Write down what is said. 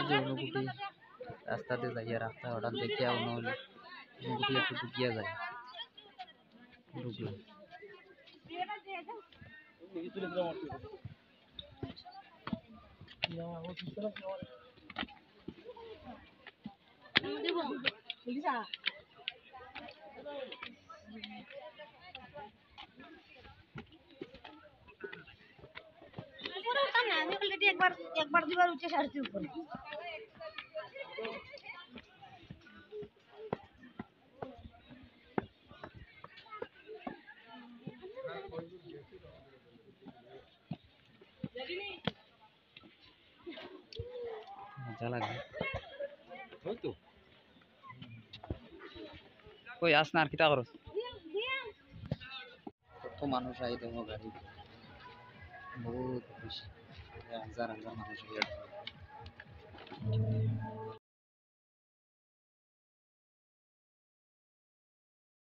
যে অনুকুটি রাস্তাতে যাইয়া রাস্তা হঠাৎ দেখিয়া অনুকুটি একটু ঢুকিয়া যায় ঢুকলো একবার দুবার উঠে সারছি উপরে মজা লাগে কই আস না আর কিতা করস কত মানুষ আই দেখো গাড়ি বহুত খুশি হাজার হাজার মানুষ